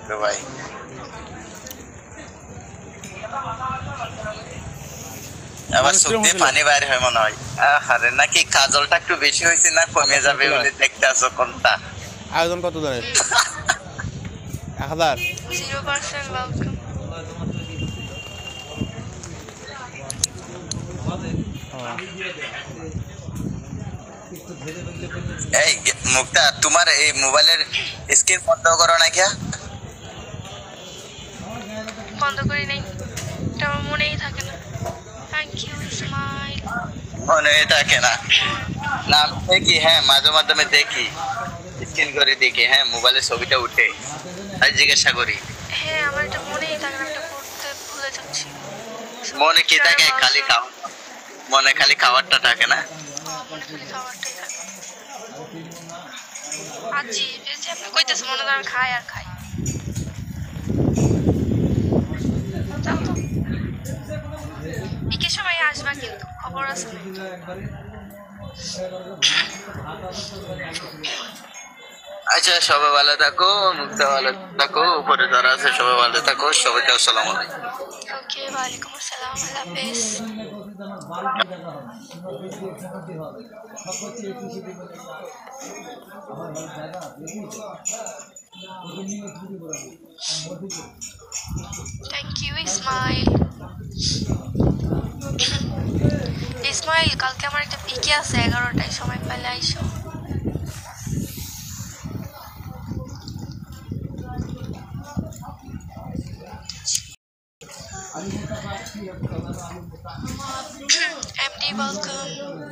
তো ভাই আবার চোখ দিয়ে পানি বাইর হয় মনে হয়। আরে নাকি কাজলটা একটু বেশি হয়েছে না কমে যাবে বলে দেখতে আসো কোনটা? আয়োজন কত জনের? 1000। 0% welcome. এই মুক্তা তোমার এই মোবাইলের স্ক্রিন বন্ধ করো না কে? বন্ধ করি নাই, এটা আমার মনেই থাকে না। Thank you Ismail. মনে থাকে না না আমি দেখি, হ্যাঁ মাঝে মাধ্যমে দেখি, স্ক্রিন করে দেখি, হ্যাঁ মোবাইলের ছবিটা উঠে তাই জিজ্ঞাসা করি। হ্যাঁ আমার এটা মনেই থাকে না, এটা করতে ভুলে যাচ্ছি। মনে কি থাকে? খালি খাওয়া, মনে খালি খাবারটা থাকে না? মনে খালি খাবারটাই থাকে। আচ্ছা যে আপনি কইতেছে মনে হয় আমি খাই আর খাই। যাও তো, বিকেল সময় আসবা কিন্তু, খবর আছে না? আচ্ছা সবাই ভালো থাকো, মুক্তা ভালো থাকো, উপরে যারা আছে সবাই ভালো থাকো, সবাইকে আসসালামু আলাইকুম। ওকে ওয়ালাইকুম আসসালাম, আল্লাহ হাফেজ। Thank you Ismail. ইসমাইল কালকে আমার একটা পিকে আছে 11টায়, সময় পেলে আইসো। MD welcome.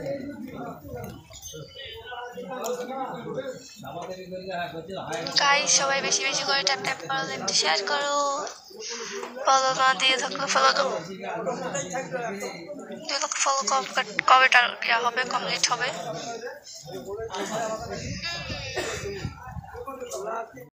গাইস সবাই বেশি বেশি করে ট্যাপ ট্যাপ করো, একটু শেয়ার করো, ফলো না দিয়ে থাকলে ফলো দাও। 2 লক্ষ ফলো কবে হবে, কমপ্লিট হবে?